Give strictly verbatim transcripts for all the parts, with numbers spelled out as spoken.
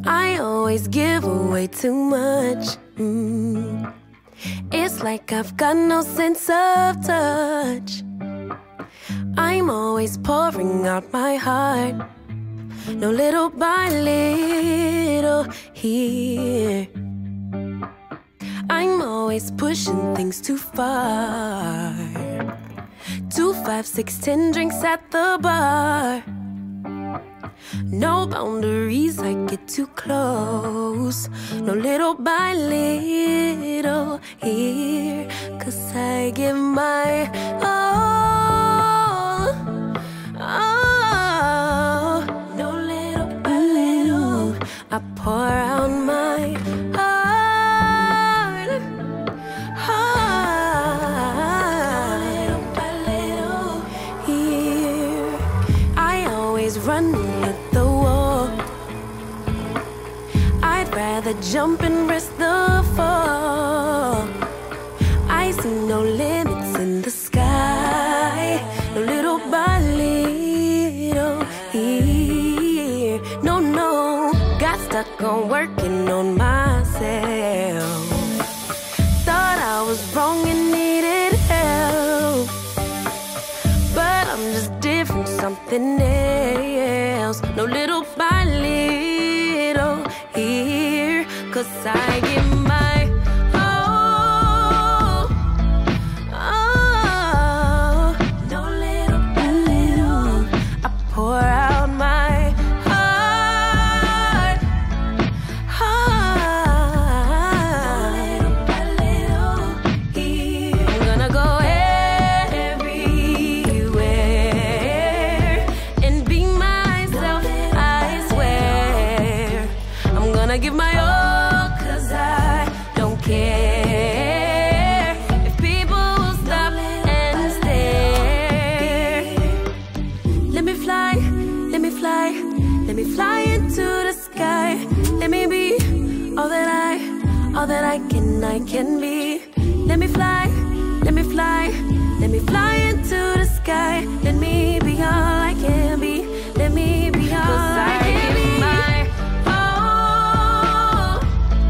I always give away too much. Mm. It's like I've got no sense of touch. I'm always pouring out my heart, no little by little here. I'm always pushing things too far. Two, five, six, ten drinks at the bar. No boundaries, I get too close. No little by little here. Cause I give my all, all. No little by little, I pour out my heart, heart. Little by little here. I always run at the wall. I'd rather jump and risk the fall. I see no limits in the sky, no little by little here. No, no, got stuck on working on myself. Thought I was wrong and needed help, but I'm just different, something else. No little by little here. Cause I give my all, all. No little by little, I pour out my heart, heart. No little by little here. I'm gonna go everywhere and be myself, I swear. I'm gonna give my all. Let me fly into the sky. Let me be all that I, all that I can, I can be. Let me fly, let me fly, let me fly into the sky. Let me be all I can be. Let me be all I can be. My all,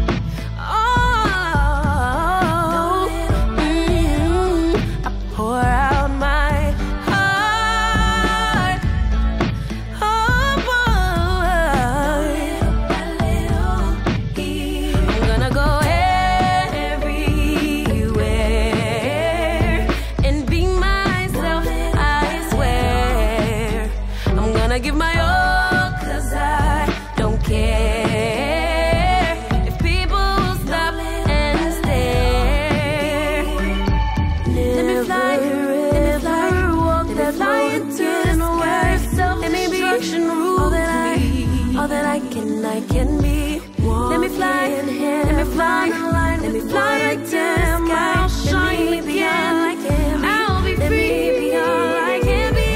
all. Mm-hmm. I pour out my heart. I'm gonna go everywhere and be myself, I swear. I'm gonna give my all, cause I don't care if people stop and stare. Let me fly, let me fly, walk that fly into the sky. Let me be all that I, all that I can, I can be. Let me fly, let me fly, let me fly right to the sky. I'll shine again, I can be. I'll be free, be all I can be.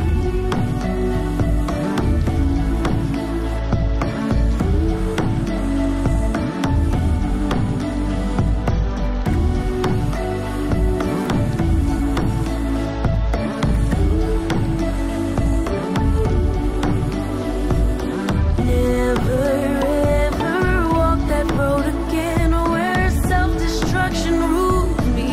Never ever walk that road again where self-destruction rules me.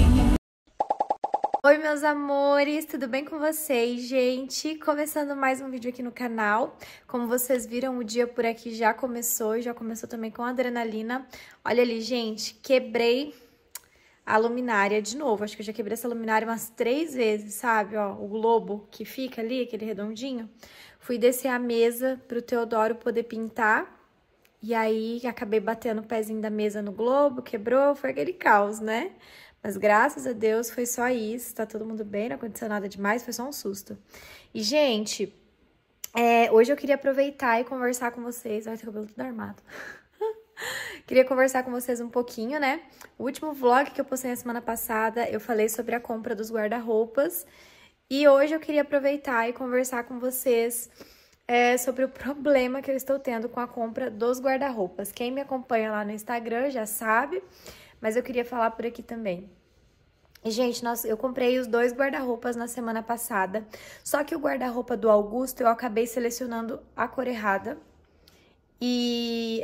Oi, meus amores, tudo bem com vocês, gente? Começando mais um vídeo aqui no canal. Como vocês viram, o dia por aqui já começou, já começou também com adrenalina. Olha ali, gente, quebrei a luminária de novo. Acho que eu já quebrei essa luminária umas três vezes, sabe? Ó, o globo que fica ali, aquele redondinho. Fui descer a mesa pro Teodoro poder pintar. E aí, acabei batendo o pezinho da mesa no globo, quebrou, foi aquele caos, né? Mas graças a Deus foi só isso, tá todo mundo bem, não aconteceu nada demais, foi só um susto. E, gente, é, hoje eu queria aproveitar e conversar com vocês. Vai ter o cabelo tudo armado. Queria conversar com vocês um pouquinho, né? O último vlog que eu postei na semana passada, eu falei sobre a compra dos guarda-roupas. E hoje eu queria aproveitar e conversar com vocês é, sobre o problema que eu estou tendo com a compra dos guarda-roupas. Quem me acompanha lá no Instagram já sabe, mas eu queria falar por aqui também. E, gente, nós, eu comprei os dois guarda-roupas na semana passada, só que o guarda-roupa do Augusto eu acabei selecionando a cor errada. E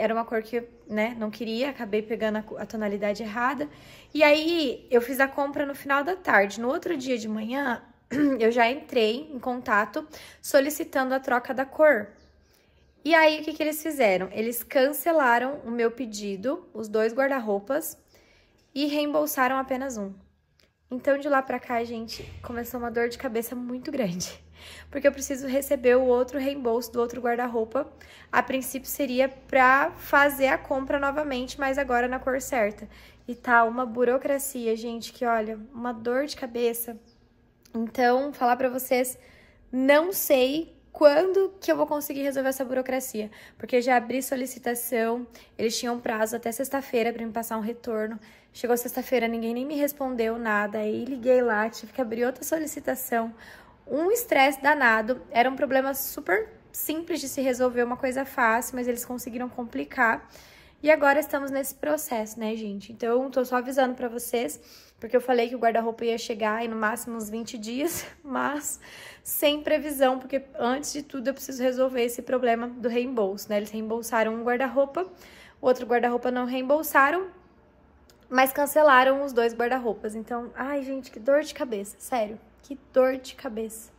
era uma cor que eu, né, não queria, acabei pegando a, a tonalidade errada. E aí, eu fiz a compra no final da tarde. No outro dia de manhã, eu já entrei em contato solicitando a troca da cor. E aí, o que que eles fizeram? Eles cancelaram o meu pedido, os dois guarda-roupas, e reembolsaram apenas um. Então, de lá pra cá, gente, começou uma dor de cabeça muito grande. Porque eu preciso receber o outro reembolso do outro guarda-roupa. A princípio, seria pra fazer a compra novamente, mas agora na cor certa. E tá uma burocracia, gente, que olha, uma dor de cabeça. Então, falar pra vocês, não sei quando que eu vou conseguir resolver essa burocracia. Porque já abri solicitação, eles tinham prazo até sexta-feira pra me passar um retorno. Chegou sexta-feira, ninguém nem me respondeu nada, aí liguei lá, tive que abrir outra solicitação. Um estresse danado, era um problema super simples de se resolver, uma coisa fácil, mas eles conseguiram complicar. E agora estamos nesse processo, né, gente? Então, tô só avisando pra vocês, porque eu falei que o guarda-roupa ia chegar em no máximo uns vinte dias, mas sem previsão, porque antes de tudo eu preciso resolver esse problema do reembolso, né? Eles reembolsaram um guarda-roupa, o outro guarda-roupa não reembolsaram, mas cancelaram os dois guarda-roupas. Então, ai, gente, que dor de cabeça, sério. Que dor de cabeça.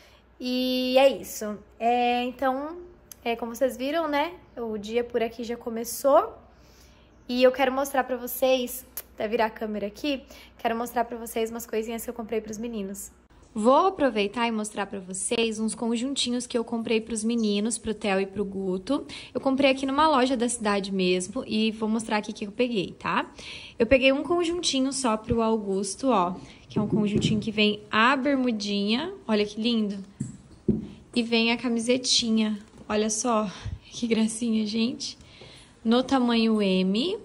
E é isso. É, então, é, como vocês viram, né? O dia por aqui já começou. E eu quero mostrar pra vocês, até virar a câmera aqui, quero mostrar pra vocês umas coisinhas que eu comprei pros meninos. Vou aproveitar e mostrar pra vocês uns conjuntinhos que eu comprei pros meninos, pro Theo e pro Guto. Eu comprei aqui numa loja da cidade mesmo e vou mostrar aqui o que eu peguei, tá? Eu peguei um conjuntinho só pro Augusto, ó, que é um conjuntinho que vem a bermudinha, olha que lindo. E vem a camisetinha, olha só, que gracinha, gente. No tamanho M.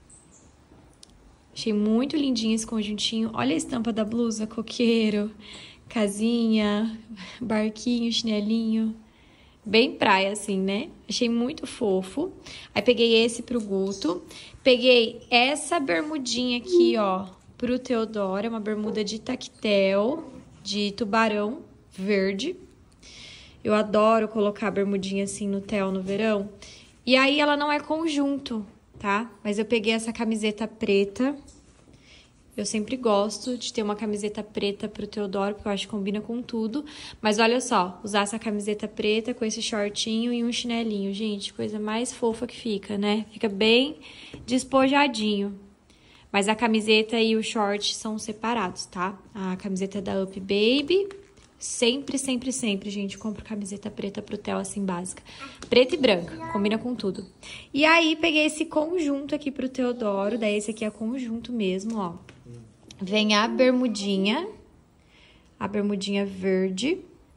Achei muito lindinho esse conjuntinho. Olha a estampa da blusa, coqueiro. Casinha, barquinho, chinelinho, bem praia assim, né? Achei muito fofo. Aí peguei esse pro Guto, peguei essa bermudinha aqui, ó, pro Teodoro, é uma bermuda de tactel, de tubarão verde. Eu adoro colocar a bermudinha assim no Theo no verão. E aí ela não é conjunto, tá? Mas eu peguei essa camiseta preta. Eu sempre gosto de ter uma camiseta preta pro Teodoro, porque eu acho que combina com tudo. Mas olha só, usar essa camiseta preta com esse shortinho e um chinelinho. Gente, coisa mais fofa que fica, né? Fica bem despojadinho. Mas a camiseta e o short são separados, tá? A camiseta é da Up Baby. Sempre, sempre, sempre, gente, compro camiseta preta pro Theo, assim, básica. Preta e branca, combina com tudo. E aí, peguei esse conjunto aqui pro Teodoro. Daí, esse aqui é conjunto mesmo, ó. Vem a bermudinha, a bermudinha verde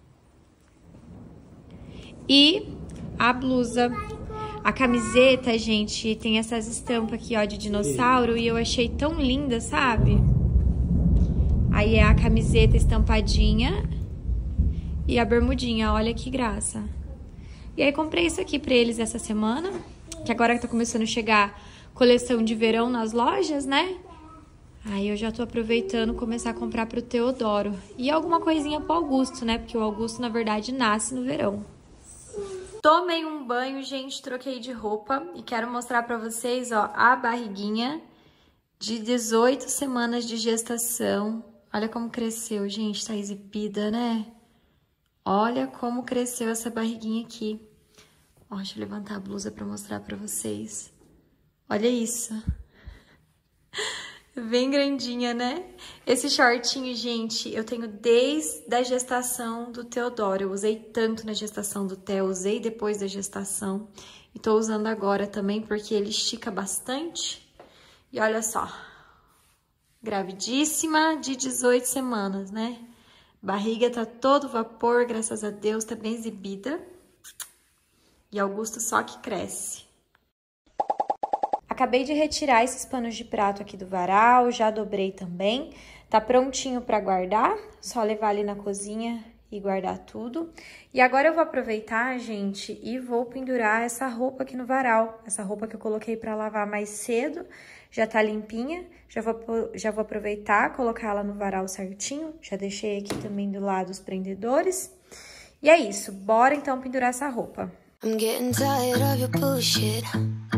e a blusa. A camiseta, gente, tem essas estampas aqui, ó, de dinossauro e eu achei tão linda, sabe? Aí é a camiseta estampadinha e a bermudinha, olha que graça. E aí comprei isso aqui pra eles essa semana, que agora que tá começando a chegar coleção de verão nas lojas, né? Aí eu já tô aproveitando começar a comprar pro Teodoro. E alguma coisinha pro Augusto, né? Porque o Augusto, na verdade, nasce no verão. Tomei um banho, gente, troquei de roupa. E quero mostrar pra vocês, ó, a barriguinha de dezoito semanas de gestação. Olha como cresceu, gente, tá exibida, né? Olha como cresceu essa barriguinha aqui. Ó, deixa eu levantar a blusa pra mostrar pra vocês. Olha isso. Bem grandinha, né? Esse shortinho, gente, eu tenho desde a gestação do Teodoro. Eu usei tanto na gestação do Theo, usei depois da gestação. E tô usando agora também porque ele estica bastante. E olha só. Gravidíssima de dezoito semanas, né? Barriga tá todo vapor, graças a Deus, tá bem exibida. E Augusto só que cresce. Acabei de retirar esses panos de prato aqui do varal, já dobrei também. Tá prontinho pra guardar, só levar ali na cozinha e guardar tudo. E agora eu vou aproveitar, gente, e vou pendurar essa roupa aqui no varal. Essa roupa que eu coloquei pra lavar mais cedo, já tá limpinha. Já vou, já vou aproveitar, colocar ela no varal certinho. Já deixei aqui também do lado os prendedores. E é isso, bora então pendurar essa roupa. I'm getting tired of your bullshit.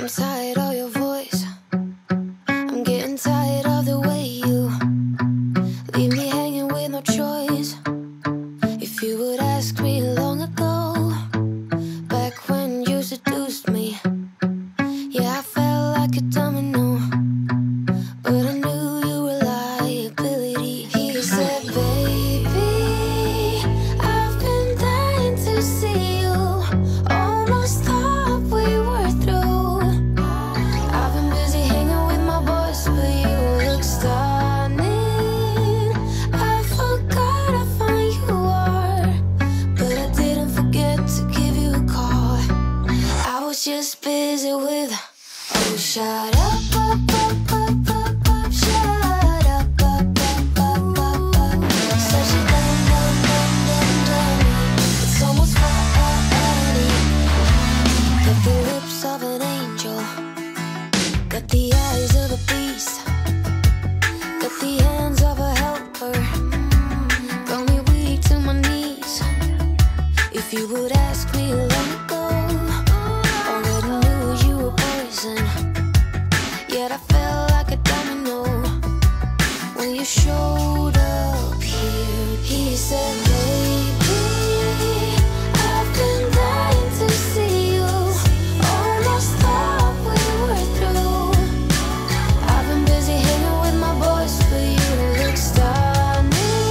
I'm tired of your voice. I'm getting tired of the way you leave me hanging with no choice. If you would ask me long ago, back when you seduced me, yeah, I felt like a domino, but I knew you were liability. He said, baby, I've been dying to see you. Almost thought we were through. I've been busy hanging with my boys, but you look stunning. I forgot how fine you are, but I didn't forget to give you a call. I was just busy with, oh, shut up, up, up, up, up, up, shut up, up, up, up, up, up. Such a dumb, dumb, dumb, dumb, dumb. It's almost funny. Got the lips of an angel, got the eyes of a beast, got the hands of a helper, got me weak to my knees. If you would ask me long ago, already knew you were poison. Yet I felt like a domino when you showed up here. He said, baby, I've been dying to see you. Almost thought we were through. I've been busy hanging with my boys, but you look stunning.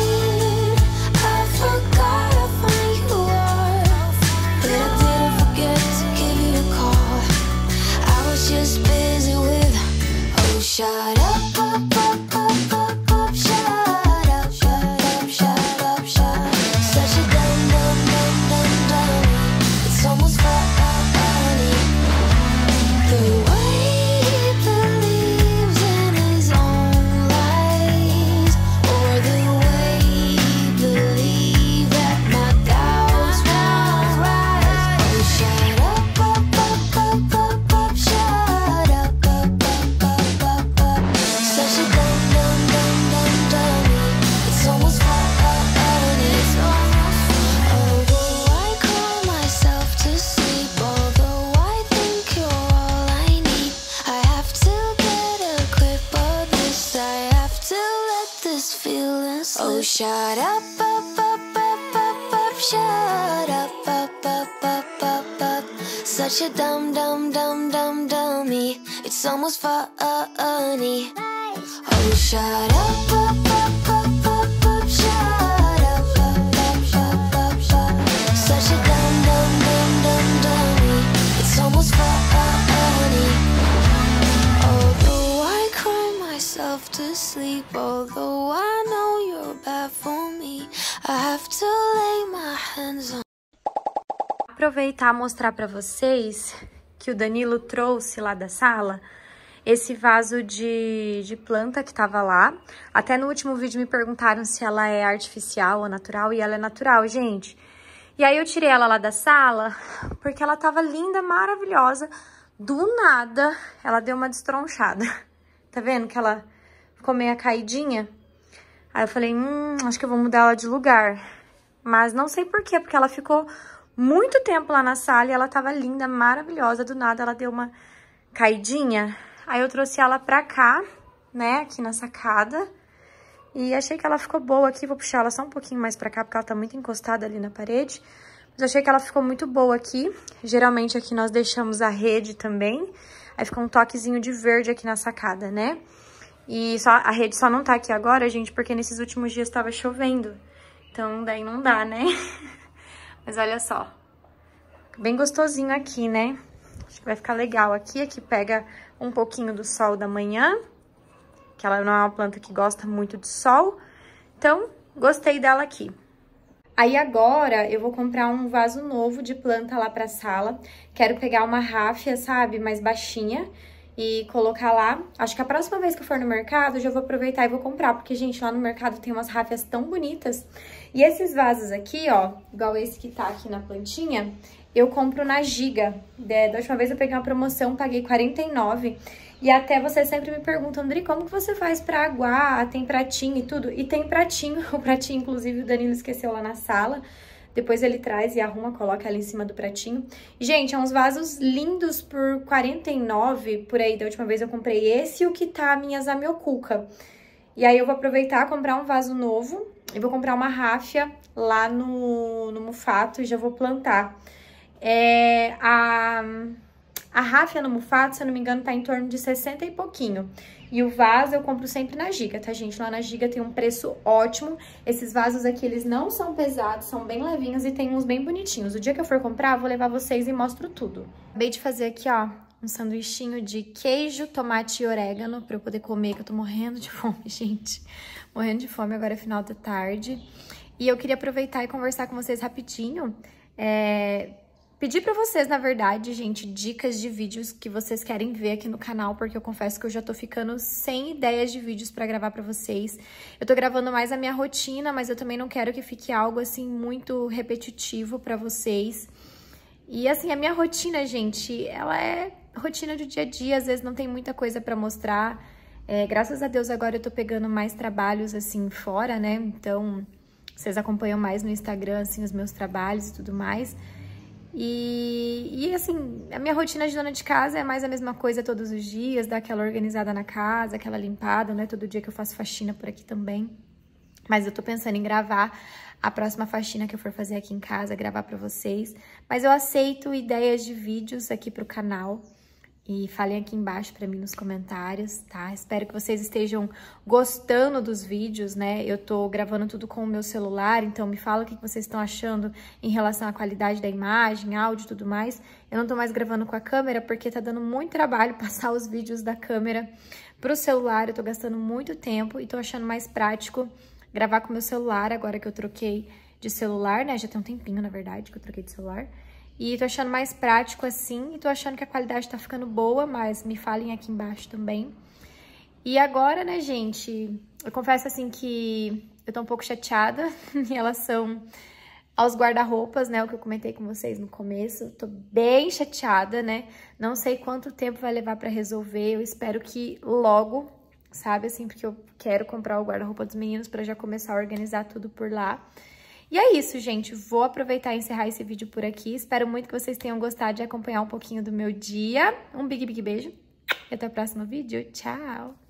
I forgot how fine you are, but I didn't forget to give you a call. I was just busy with, oh, shut up, up, up, up, up, up, shut up, shut up, shut up, shut up. Such a dumb, dumb, dumb, dumb, dumb. It's almost funny. The way he believes in his own lies, or the way he believes that my doubts won't rise. Oh, shut up, up, up, up, up, up, shut up, up, up, up, up, up. Such a dumb, dumb, dumb, dumb, dummy. It's almost funny. It's almost funny. Although I cry myself to sleep, although I think you're all I need, I have to get a grip of this. I have to let this feeling slip. Oh, shut up, up, up, up, up, up, shut up, up, up, up, up, up. Such a dumb, dumb, dumb, dumb, dummy. It's almost funny. Oh, shut up, up, up, up, up, up, shut up, up, up, up, up, up. Such a dumb, dumb, dumb, dumb, dummy. It's almost funny. Although I cry myself to sleep, although I know you're bad for me, I have to lay my hands on. Aproveitar e mostrar para vocês que o Danilo trouxe lá da sala esse vaso de, de planta que tava lá. Até no último vídeo me perguntaram se ela é artificial ou natural, e ela é natural, gente. E aí eu tirei ela lá da sala porque ela tava linda, maravilhosa. Do nada, ela deu uma destronchada. Tá vendo que ela ficou meio caidinha? Aí eu falei, hum, acho que eu vou mudar ela de lugar. Mas não sei por quê, porque ela ficou muito tempo lá na sala e ela tava linda, maravilhosa. Do nada ela deu uma caidinha. Aí eu trouxe ela pra cá, né, aqui na sacada. E achei que ela ficou boa aqui. Vou puxar ela só um pouquinho mais pra cá, porque ela tá muito encostada ali na parede. Mas eu achei que ela ficou muito boa aqui. Geralmente aqui nós deixamos a rede também. Aí fica um toquezinho de verde aqui na sacada, né? E só, a rede só não tá aqui agora, gente, porque nesses últimos dias tava chovendo. Então daí não dá, né? Mas olha só. Bem gostosinho aqui, né? Acho que vai ficar legal aqui. Aqui pega um pouquinho do sol da manhã, que ela não é uma planta que gosta muito de sol. Então, gostei dela aqui. Aí agora eu vou comprar um vaso novo de planta lá pra sala. Quero pegar uma ráfia, sabe, mais baixinha e colocar lá. Acho que a próxima vez que eu for no mercado, eu já vou aproveitar e vou comprar, porque, gente, lá no mercado tem umas ráfias tão bonitas. E esses vasos aqui, ó, igual esse que tá aqui na plantinha, eu compro na Giga. Da última vez eu peguei uma promoção, paguei quarenta e nove reais. E até vocês sempre me perguntam, Andri, como que você faz pra aguar? Tem pratinho e tudo? E tem pratinho, o pratinho, inclusive, o Danilo esqueceu lá na sala. Depois ele traz e arruma, coloca ali em cima do pratinho. Gente, é uns vasos lindos por quarenta e nove reais, por aí, da última vez eu comprei esse e o que tá a minha Zamioculca. E aí eu vou aproveitar, comprar um vaso novo e vou comprar uma ráfia lá no, no Mufato e já vou plantar. É, a, a ráfia no Mufato, se eu não me engano, tá em torno de sessenta e pouquinho. E o vaso eu compro sempre na Giga, tá, gente? Lá na Giga tem um preço ótimo. Esses vasos aqui, eles não são pesados, são bem levinhos e tem uns bem bonitinhos. O dia que eu for comprar, eu vou levar vocês e mostro tudo. Acabei de fazer aqui, ó, um sanduichinho de queijo, tomate e orégano pra eu poder comer, que eu tô morrendo de fome, gente. Morrendo de fome, agora é final da tarde. E eu queria aproveitar e conversar com vocês rapidinho. É... Pedir pra vocês, na verdade, gente, dicas de vídeos que vocês querem ver aqui no canal, porque eu confesso que eu já tô ficando sem ideias de vídeos pra gravar pra vocês. Eu tô gravando mais a minha rotina, mas eu também não quero que fique algo, assim, muito repetitivo pra vocês. E, assim, a minha rotina, gente, ela é rotina do dia a dia, às vezes não tem muita coisa pra mostrar. É, graças a Deus, agora eu tô pegando mais trabalhos, assim, fora, né? Então, vocês acompanham mais no Instagram, assim, os meus trabalhos e tudo mais. E, e, assim, a minha rotina de dona de casa é mais a mesma coisa todos os dias, dar aquela organizada na casa, aquela limpada, né? Todo dia que eu faço faxina por aqui também. Mas eu tô pensando em gravar a próxima faxina que eu for fazer aqui em casa, gravar pra vocês. Mas eu aceito ideias de vídeos aqui pro canal. E falem aqui embaixo pra mim nos comentários, tá? Espero que vocês estejam gostando dos vídeos, né? Eu tô gravando tudo com o meu celular, então me fala o que vocês estão achando em relação à qualidade da imagem, áudio e tudo mais. Eu não tô mais gravando com a câmera porque tá dando muito trabalho passar os vídeos da câmera pro celular. Eu tô gastando muito tempo e tô achando mais prático gravar com o meu celular agora que eu troquei de celular, né? Já tem um tempinho, na verdade, que eu troquei de celular. E tô achando mais prático assim, e tô achando que a qualidade tá ficando boa, mas me falem aqui embaixo também. E agora, né, gente, eu confesso assim que eu tô um pouco chateada em relação aos guarda-roupas, né, o que eu comentei com vocês no começo. Tô bem chateada, né, não sei quanto tempo vai levar pra resolver, eu espero que logo, sabe, assim, porque eu quero comprar o guarda-roupa dos meninos pra já começar a organizar tudo por lá. E é isso, gente. Vou aproveitar e encerrar esse vídeo por aqui. Espero muito que vocês tenham gostado de acompanhar um pouquinho do meu dia. Um big, big beijo. E até o próximo vídeo. Tchau!